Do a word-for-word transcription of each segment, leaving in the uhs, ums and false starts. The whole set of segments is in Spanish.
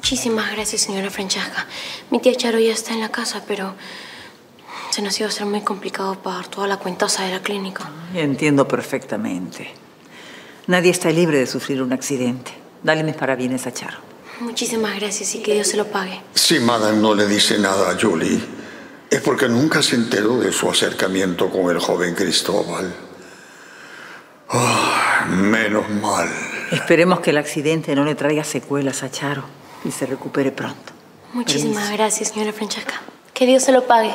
Muchísimas gracias, señora Francesca. Mi tía Charo ya está en la casa, pero se nos iba a hacer muy complicado pagar toda la cuentosa de la clínica. Entiendo perfectamente. Nadie está libre de sufrir un accidente. Dale mis parabienes a Charo. Muchísimas gracias y que Dios se lo pague. Si Madame no le dice nada a Julie, es porque nunca se enteró de su acercamiento con el joven Cristóbal. Oh, menos mal. Esperemos que el accidente no le traiga secuelas a Charo y se recupere pronto. Muchísimas Permiso. gracias, señora Francesca. Que Dios se lo pague.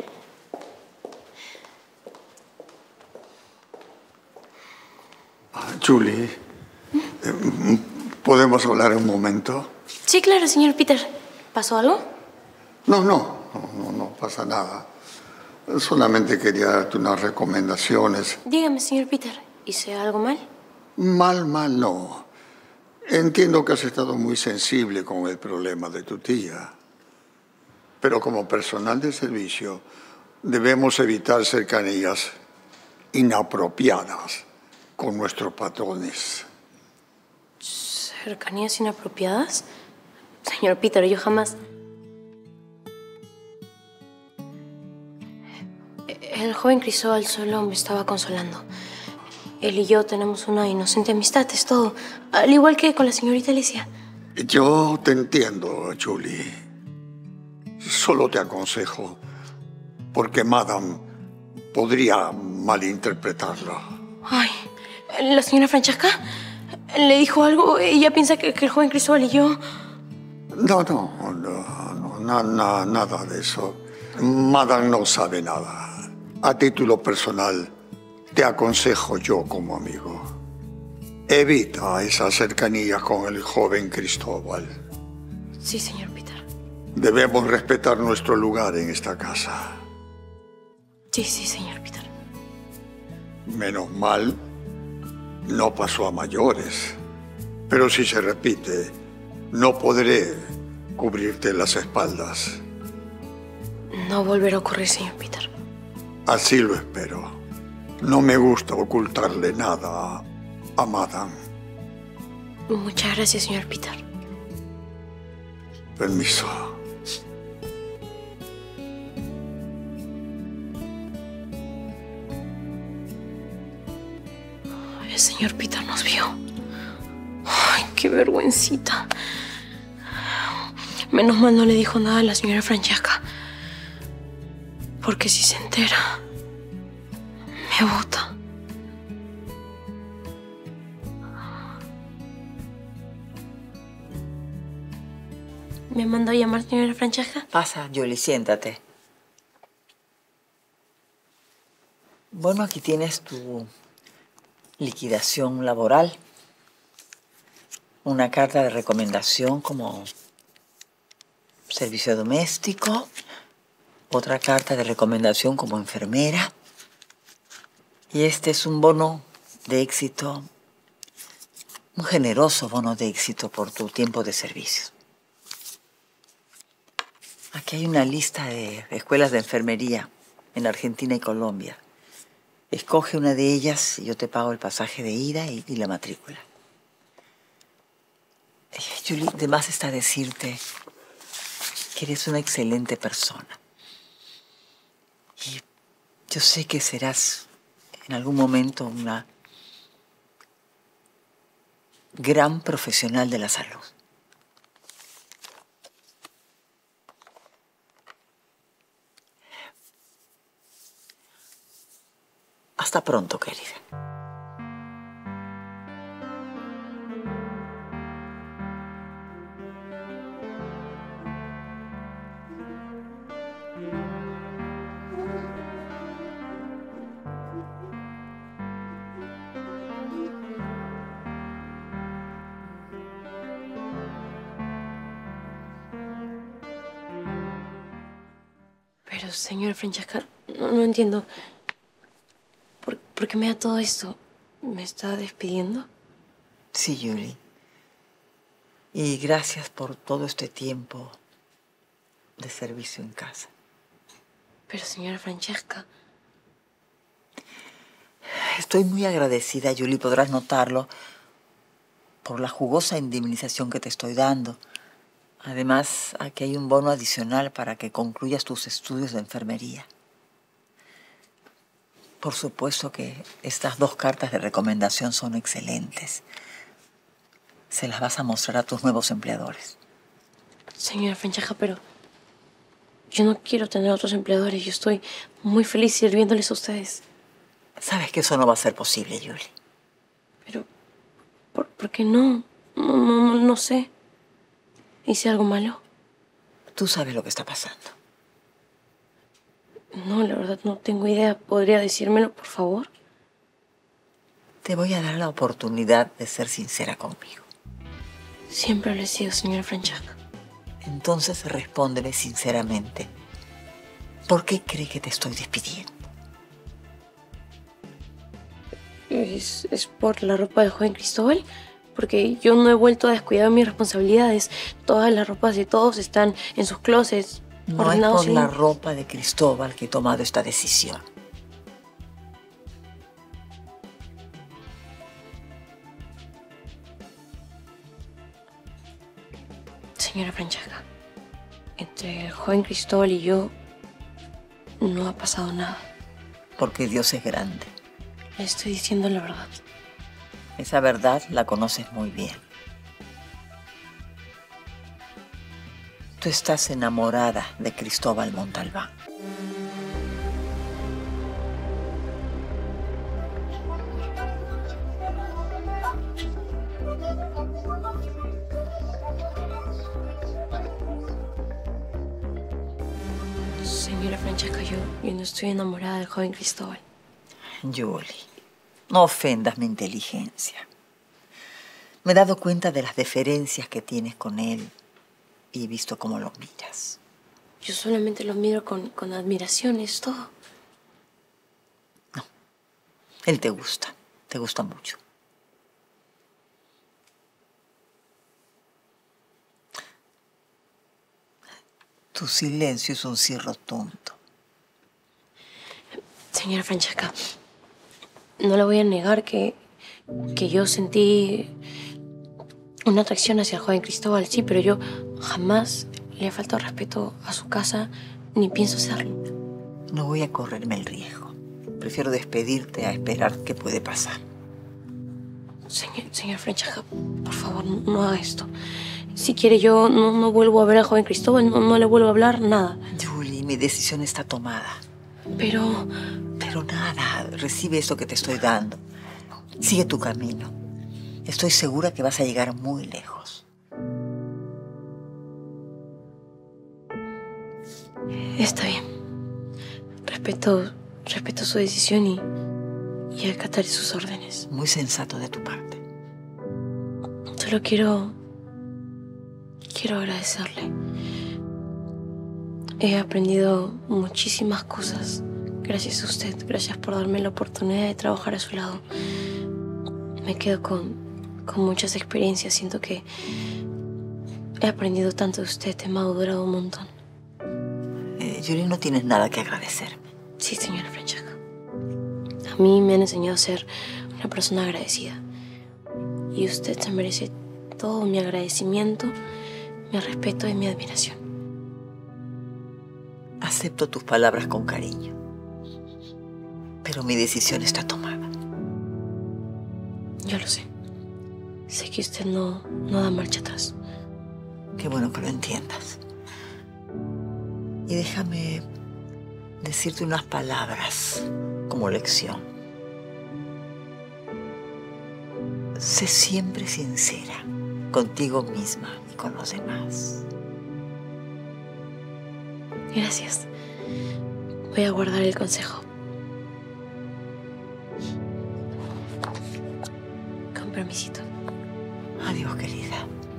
Julie, ¿podemos hablar un momento? Sí, claro, señor Peter. ¿Pasó algo? No, no, no, no, no pasa nada. Solamente quería darte unas recomendaciones. Dígame, señor Peter. ¿Hice algo mal? Mal, mal no. Entiendo que has estado muy sensible con el problema de tu tía. Pero como personal de servicio, debemos evitar cercanías inapropiadas con nuestros patrones. ¿Cercanías inapropiadas? Señor Peter, yo jamás... El joven Cristóbal solo me estaba consolando. Él y yo tenemos una inocente amistad, es todo. Al igual que con la señorita Alicia. Yo te entiendo, Julie. Solo te aconsejo, porque Madame podría malinterpretarlo. Ay, ¿la señora Francesca le dijo algo? Ella piensa que, que el joven Cristóbal y yo... No, no, no, no na, na, nada de eso. Madame no sabe nada. A título personal, te aconsejo yo como amigo. Evita esa cercanía con el joven Cristóbal. Sí, señor Peter. Debemos respetar nuestro lugar en esta casa. Sí, sí, señor Peter. Menos mal, no pasó a mayores. Pero si se repite, no podré cubrirte las espaldas. No volverá a ocurrir, señor Peter. Así lo espero. No me gusta ocultarle nada a Madame. Muchas gracias, señor Peter. Permiso. El señor Peter nos vio. Ay, qué vergüencita. Menos mal no le dijo nada a la señora Francesca. Porque si se entera, me bota. ¿Me mandó a llamar, señora Francesca? Pasa, Julie, siéntate. Bueno, aquí tienes tu liquidación laboral. Una carta de recomendación como servicio doméstico. Otra carta de recomendación como enfermera. Y este es un bono de éxito, un generoso bono de éxito por tu tiempo de servicio. Aquí hay una lista de escuelas de enfermería en Argentina y Colombia. Escoge una de ellas y yo te pago el pasaje de ida y, y la matrícula. Eh, Julie, de más está decirte que eres una excelente persona. Y yo sé que serás en algún momento una gran profesional de la salud. Hasta pronto, querida. Pero, señora Francesca, no, no entiendo. ¿Por, ¿Por qué me da todo esto? ¿Me está despidiendo? Sí, Julie. Y gracias por todo este tiempo de servicio en casa. Pero, señora Francesca... Estoy muy agradecida, Julie, podrás notarlo, por la jugosa indemnización que te estoy dando. Además, aquí hay un bono adicional para que concluyas tus estudios de enfermería. Por supuesto que estas dos cartas de recomendación son excelentes. Se las vas a mostrar a tus nuevos empleadores. Señora Francesca, pero yo no quiero tener otros empleadores. Yo estoy muy feliz sirviéndoles a ustedes. Sabes que eso no va a ser posible, Julie. Pero, ¿por, ¿por qué no? No, no, no, no sé. ¿Hice algo malo? Tú sabes lo que está pasando. No, la verdad no tengo idea. ¿Podría decírmelo, por favor? Te voy a dar la oportunidad de ser sincera conmigo. Siempre lo he sido, señora Francesca. Entonces respóndeme sinceramente. ¿Por qué cree que te estoy despidiendo? ¿Es, es por la ropa del joven Cristóbal? Porque yo no he vuelto a descuidar mis responsabilidades. Todas las ropas de todos están en sus closets. No es por la ropa de Cristóbal que he tomado esta decisión. Señora Francesca, entre el joven Cristóbal y yo no ha pasado nada. Porque Dios es grande. Le estoy diciendo la verdad. Esa verdad la conoces muy bien. Tú estás enamorada de Cristóbal Montalbán. Señora Francesca, yo, yo no estoy enamorada del joven Cristóbal. Julie, no ofendas mi inteligencia. Me he dado cuenta de las deferencias que tienes con él y he visto cómo lo miras. Yo solamente lo miro con, con admiración, es todo. No, él te gusta, te gusta mucho. Tu silencio es un sí rotundo. Señora Francesca, no le voy a negar que, que yo sentí una atracción hacia el joven Cristóbal, sí, pero yo jamás le he faltado respeto a su casa, ni pienso hacerlo. No voy a correrme el riesgo. Prefiero despedirte a esperar qué puede pasar. Señor, señora Francesca, por favor, no, no haga esto. Si quiere, yo no, no vuelvo a ver al joven Cristóbal, no, no le vuelvo a hablar, nada. Julie, mi decisión está tomada. Pero... Pero nada, recibe esto que te estoy dando. Sigue tu camino. Estoy segura que vas a llegar muy lejos. Está bien. Respeto, respeto su decisión y, y acataré sus órdenes. Muy sensato de tu parte. Solo quiero... Quiero agradecerle. He aprendido muchísimas cosas gracias a usted. Gracias por darme la oportunidad de trabajar a su lado. Me quedo con, con muchas experiencias. Siento que he aprendido tanto de usted. He madurado un montón. Eh, Julie, no tienes nada que agradecerme. Sí, señora Francesca. A mí me han enseñado a ser una persona agradecida. Y usted se merece todo mi agradecimiento, mi respeto y mi admiración. Acepto tus palabras con cariño. Pero mi decisión está tomada. Yo lo sé. Sé que usted no, no da marcha atrás. Qué bueno que lo entiendas. Y déjame decirte unas palabras como lección. Sé siempre sincera contigo misma y con los demás. Gracias. Voy a guardar el consejo. Con permisito. Adiós, querida.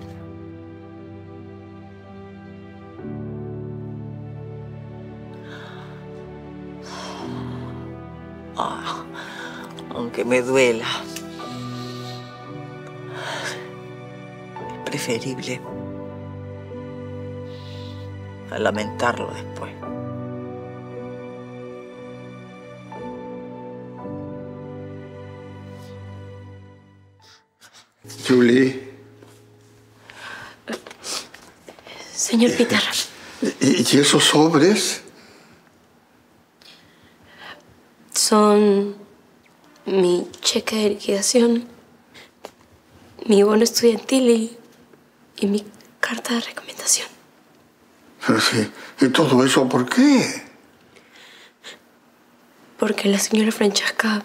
Oh, aunque me duela, es preferible a lamentarlo después. Julie. Señor Peter. ¿Y, y esos sobres? Son mi cheque de liquidación, mi bono estudiantil y, y mi carta de recomendación. Sí. ¿Y todo eso por qué? Porque la señora Francesca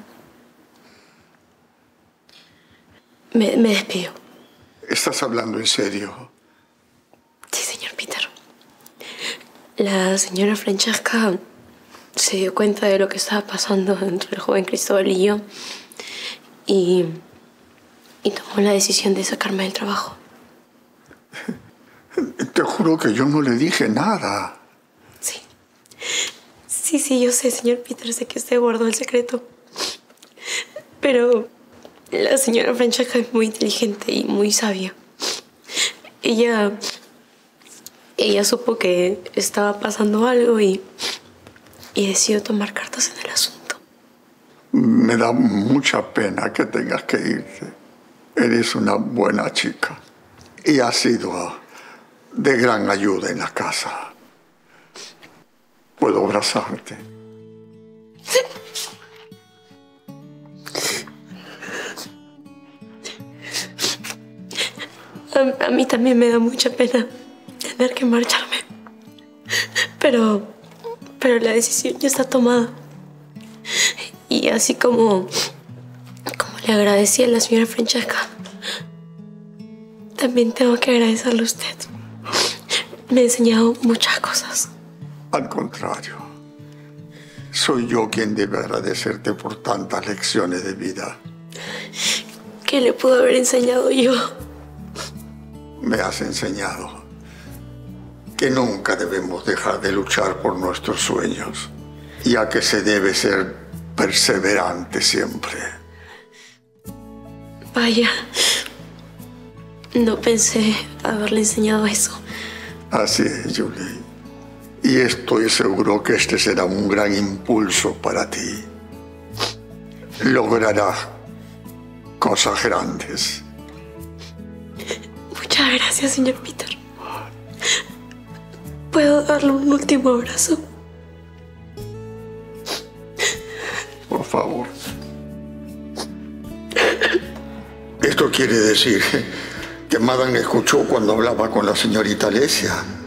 me, me despidió. ¿Estás hablando en serio? Sí, señor Peter. La señora Francesca se dio cuenta de lo que estaba pasando entre el joven Cristóbal y yo y, y tomó la decisión de sacarme del trabajo. Te juro que yo no le dije nada. Sí. Sí, sí, yo sé, señor Peter, sé que usted guardó el secreto. Pero la señora Francesca es muy inteligente y muy sabia. Ella... Ella supo que estaba pasando algo y... y decidió tomar cartas en el asunto. Me da mucha pena que tengas que irte. Eres una buena chica y has sido de gran ayuda en la casa. Puedo abrazarte. A, a mí también me da mucha pena tener que marcharme. Pero... pero la decisión ya está tomada. Y así como... como le agradecí a la señora Francesca, también tengo que agradecerle a usted. Me ha enseñado muchas cosas. Al contrario, soy yo quien debe agradecerte por tantas lecciones de vida. ¿Qué le puedo haber enseñado yo? Me has enseñado que nunca debemos dejar de luchar por nuestros sueños, ya que se debe ser perseverante siempre. Vaya, no pensé haberle enseñado eso. Así es, Julie. Y estoy seguro que este será un gran impulso para ti. Lograrás cosas grandes. Muchas gracias, señor Peter. ¿Puedo darle un último abrazo? Por favor. Esto quiere decir que Madame escuchó cuando hablaba con la señorita Alesia.